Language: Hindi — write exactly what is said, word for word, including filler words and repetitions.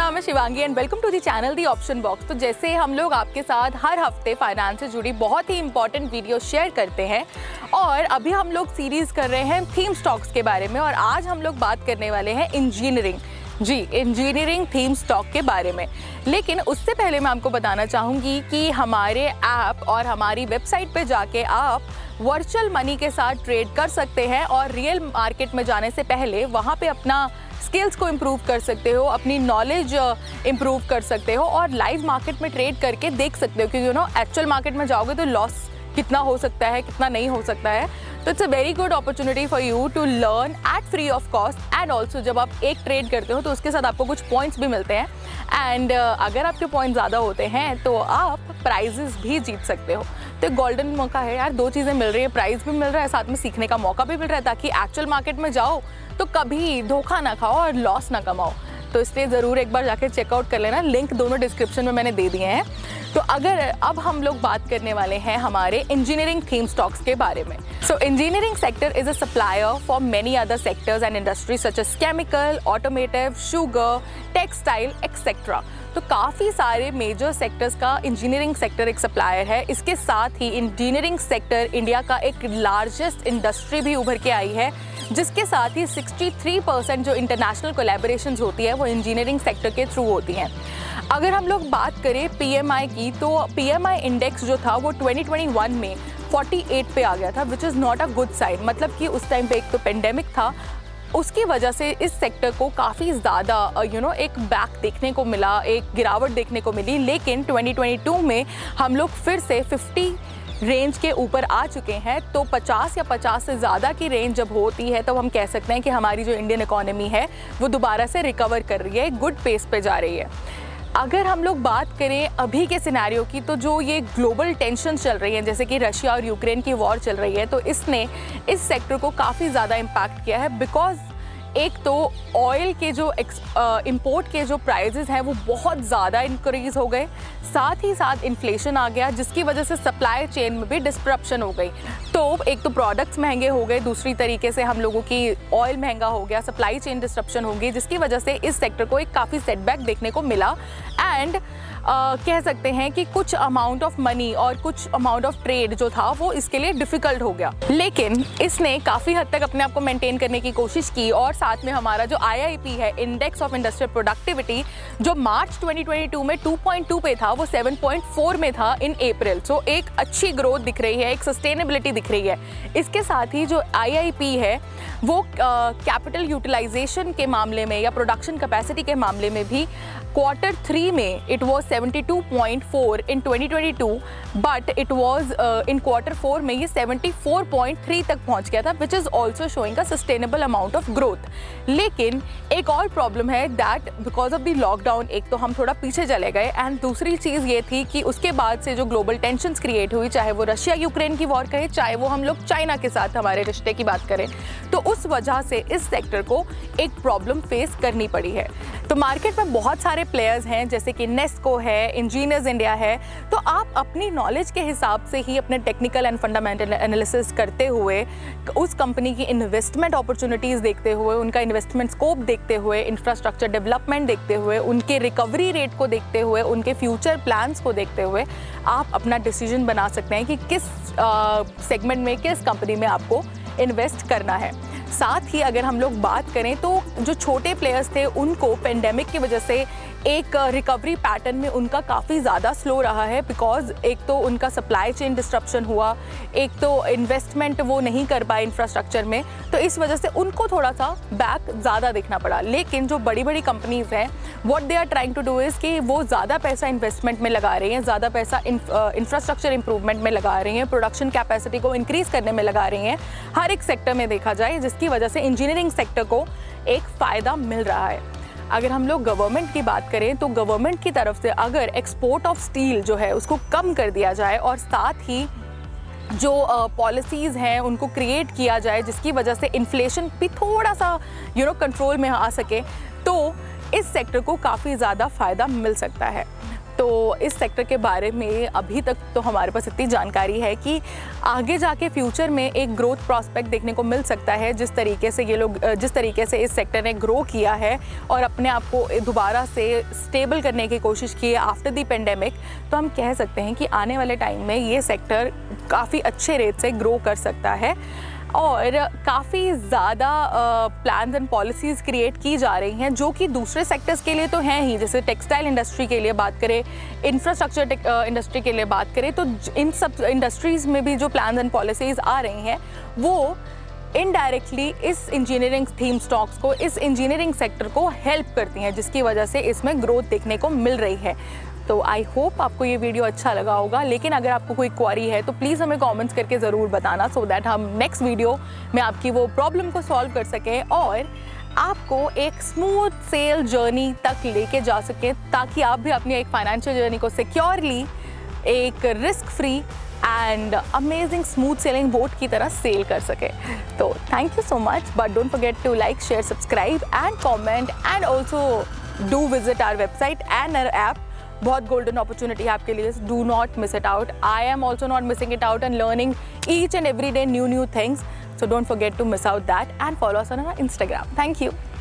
नाम है Shivangi and welcome to the channel the option box. तो जैसे हम लोग आपके साथ हर हफ्ते फाइनेंस से जुड़ी बहुत ही इंपॉर्टेंट वीडियो शेयर करते हैं और अभी हम लोग सीरीज कर रहे हैं थीम स्टॉक्स के बारे में और आज हम लोग बात करने वाले हैं इंजीनियरिंग जी इंजीनियरिंग थीम स्टॉक के बारे में। लेकिन उससे पहले मैं आपको बताना चाहूँगी कि हमारे ऐप और हमारी वेबसाइट पे जाके आप वर्चुअल मनी के साथ ट्रेड कर सकते हैं और रियल मार्केट में जाने से पहले वहाँ पे अपना स्किल्स को इम्प्रूव कर सकते हो, अपनी नॉलेज इम्प्रूव कर सकते हो और लाइव मार्केट में ट्रेड करके देख सकते हो क्योंकि यू नो एक्चुअल मार्केट में जाओगे तो लॉस कितना हो सकता है कितना नहीं हो सकता है। तो it's a very good opportunity for you to learn at free of cost and also जब आप एक ट्रेड करते हो तो उसके साथ आपको कुछ पॉइंट्स भी मिलते हैं एंड uh, अगर आपके पॉइंट ज़्यादा होते हैं तो आप प्राइजेस भी जीत सकते हो। तो एक गोल्डन मौका है यार, दो चीज़ें मिल रही है, प्राइज़ भी मिल रहा है, साथ में सीखने का मौका भी मिल रहा है ताकि एक्चुअल मार्केट में जाओ तो कभी धोखा ना खाओ और लॉस ना कमाओ। तो इसलिए ज़रूर एक बार जाकर चेकआउट कर लेना, लिंक दोनों डिस्क्रिप्शन में मैंने दे दिए हैं। तो अगर अब हम लोग बात करने वाले हैं हमारे इंजीनियरिंग थीम स्टॉक्स के बारे में। So engineering sector is a supplier for many other sectors and industries such as chemical, automotive, sugar, textile etcetera. तो काफ़ी सारे मेजर सेक्टर्स का इंजीनियरिंग सेक्टर एक सप्लायर है। इसके साथ ही इंजीनियरिंग सेक्टर इंडिया का एक लार्जेस्ट इंडस्ट्री भी उभर के आई है, जिसके साथ ही तिरेसठ परसेंट जो इंटरनेशनल कोलैबोरेशंस होती है वो इंजीनियरिंग सेक्टर के थ्रू होती हैं। अगर हम लोग बात करें पीएमआई की तो पीएमआई इंडेक्स जो था वो ट्वेंटी ट्वेंटी वन में अड़तालीस पे आ गया था, which is not a good sign. मतलब कि उस टाइम पे एक तो पेंडेमिक था, उसकी वजह से इस सेक्टर को काफ़ी ज़्यादा यू नो एक बैक देखने को मिला, एक गिरावट देखने को मिली। लेकिन ट्वेंटी ट्वेंटी टू में हम लोग फिर से पचास रेंज के ऊपर आ चुके हैं। तो पचास या पचास से ज़्यादा की रेंज जब होती है तो हम कह सकते हैं कि हमारी जो इंडियन इकोनॉमी है वो दोबारा से रिकवर कर रही है, गुड पेस पे जा रही है। अगर हम लोग बात करें अभी के सिनेरियो की तो जो ये ग्लोबल टेंशन चल रही है जैसे कि रशिया और यूक्रेन की वॉर चल रही है तो इसने इस सेक्टर को काफ़ी ज़्यादा इम्पैक्ट किया है। बिकॉज एक तो ऑयल के जो इंपोर्ट के जो प्राइसेस हैं वो बहुत ज़्यादा इंक्रीज़ हो गए, साथ ही साथ इन्फ्लेशन आ गया जिसकी वजह से सप्लाई चेन में भी डिस्ट्रप्शन हो गई। तो एक तो प्रोडक्ट्स महंगे हो गए, दूसरी तरीके से हम लोगों की ऑयल महंगा हो गया, सप्लाई चेन डिस्ट्रप्शन हो गई, जिसकी वजह से इस सेक्टर को एक काफ़ी सेटबैक देखने को मिला। एंड Uh, कह सकते हैं कि कुछ अमाउंट ऑफ मनी और कुछ अमाउंट ऑफ ट्रेड जो था वो इसके लिए डिफ़िकल्ट हो गया। लेकिन इसने काफ़ी हद तक अपने आप को मेंटेन करने की कोशिश की और साथ में हमारा जो आई आई पी है, इंडेक्स ऑफ इंडस्ट्रियल प्रोडक्टिविटी, जो मार्च ट्वेंटी ट्वेंटी टू में टू पॉइंट टू पे था वो सेवन पॉइंट फोर में था इन अप्रैल। सो एक अच्छी ग्रोथ दिख रही है, एक सस्टेनेबिलिटी दिख रही है। इसके साथ ही जो आई आई पी है वो कैपिटल uh, यूटिलाइजेशन के मामले में या प्रोडक्शन कैपेसिटी के मामले में भी क्वार्टर थ्री में it was seventy two point four in twenty twenty two, but it was in quarter four में ये सेवेंटी फोर पॉइंट थ्री तक पहुंच गया था, which is also showing a sustainable amount of growth. लेकिन एक और प्रॉब्लम है that because of the lockdown एक तो हम थोड़ा पीछे चले गए एंड दूसरी चीज़ ये थी कि उसके बाद से जो ग्लोबल टेंशंस क्रिएट हुई, चाहे वो रशिया यूक्रेन की वॉर कहे, चाहे वो हम लोग चाइना के साथ हमारे रिश्ते की बात करें, तो उस वजह से इस सेक्टर को एक प्रॉब्लम फेस करनी पड़ी है। तो मार्केट में बहुत सारे प्लेयर्स हैं जैसे कि नेस्को है, इंजीनियर्स इंडिया है। तो आप अपनी नॉलेज के हिसाब से ही अपने टेक्निकल एंड फंडामेंटल एनालिसिस करते हुए उस कंपनी की इन्वेस्टमेंट अपॉर्चुनिटीज़ देखते हुए, उनका इन्वेस्टमेंट स्कोप देखते हुए, इंफ्रास्ट्रक्चर डेवलपमेंट देखते हुए, उनके रिकवरी रेट को देखते हुए, उनके फ्यूचर प्लान्स को देखते हुए आप अपना डिसीजन बना सकते हैं कि किस सेगमेंट में, किस कंपनी में आपको इन्वेस्ट करना है। साथ ही अगर हम लोग बात करें तो जो छोटे प्लेयर्स थे उनको पेंडेमिक की वजह से एक रिकवरी पैटर्न में उनका काफ़ी ज़्यादा स्लो रहा है। बिकॉज एक तो उनका सप्लाई चेन डिस्ट्रप्शन हुआ, एक तो इन्वेस्टमेंट वो नहीं कर पाए इंफ्रास्ट्रक्चर में, तो इस वजह से उनको थोड़ा सा बैक ज़्यादा देखना पड़ा। लेकिन जो बड़ी बड़ी कंपनीज हैं what they are trying to do is कि वो ज़्यादा पैसा इन्वेस्टमेंट में लगा रही हैं, ज़्यादा पैसा इंफ्रास्ट्रक्चर इंप्रूवमेंट में लगा रही हैं, प्रोडक्शन कैपेसिटी को इंक्रीज़ करने में लगा रही हैं, हर एक सेक्टर में देखा जाए, जिसकी वजह से इंजीनियरिंग सेक्टर को एक फ़ायदा मिल रहा है। अगर हम लोग गवर्नमेंट की बात करें तो गवर्नमेंट की तरफ से अगर एक्सपोर्ट ऑफ स्टील जो है उसको कम कर दिया जाए और साथ ही जो पॉलिसीज़ uh, हैं उनको क्रिएट किया जाए जिसकी वजह से इन्फ्लेशन भी थोड़ा सा यू नो कंट्रोल में आ सके, तो इस सेक्टर को काफ़ी ज़्यादा फ़ायदा मिल सकता है। तो इस सेक्टर के बारे में अभी तक तो हमारे पास इतनी जानकारी है कि आगे जाके फ्यूचर में एक ग्रोथ प्रॉस्पेक्ट देखने को मिल सकता है। जिस तरीके से ये लोग जिस तरीके से इस सेक्टर ने ग्रो किया है और अपने आप को दोबारा से स्टेबल करने की कोशिश की है आफ्टर द पेंडेमिक, तो हम कह सकते हैं कि आने वाले टाइम में ये सेक्टर काफ़ी अच्छे रेट से ग्रो कर सकता है और काफ़ी ज़्यादा प्लान्स एंड पॉलिसीज़ क्रिएट की जा रही हैं जो कि दूसरे सेक्टर्स के लिए तो हैं ही। जैसे टेक्सटाइल इंडस्ट्री के लिए बात करें, इंफ्रास्ट्रक्चर इंडस्ट्री के लिए बात करें, तो इन सब इंडस्ट्रीज़ में भी जो प्लान्स एंड पॉलिसीज़ आ रही हैं वो इनडायरेक्टली इस इंजीनियरिंग थीम स्टॉक्स को, इस इंजीनियरिंग सेक्टर को हेल्प करती हैं, जिसकी वजह से इसमें ग्रोथ देखने को मिल रही है। तो आई होप आपको ये वीडियो अच्छा लगा होगा, लेकिन अगर आपको कोई क्वेरी है तो प्लीज़ हमें कमेंट्स करके ज़रूर बताना, सो दैट हम नेक्स्ट वीडियो में आपकी वो प्रॉब्लम को सॉल्व कर सकें और आपको एक स्मूथ सेल जर्नी तक लेके जा सकें, ताकि आप भी अपनी एक फाइनेंशियल जर्नी को सिक्योरली एक risk free and amazing smooth sailing boat की तरह सेल कर सके। तो thank you so much, but don't forget to like, share, subscribe and comment and also do visit our website and our app. बहुत गोल्डन अपॉर्चुनिटी है आपके लिए, do not miss it out. I am also not missing it out and learning each and every day new new things, so don't forget to miss out that and follow us on our Instagram. Thank you.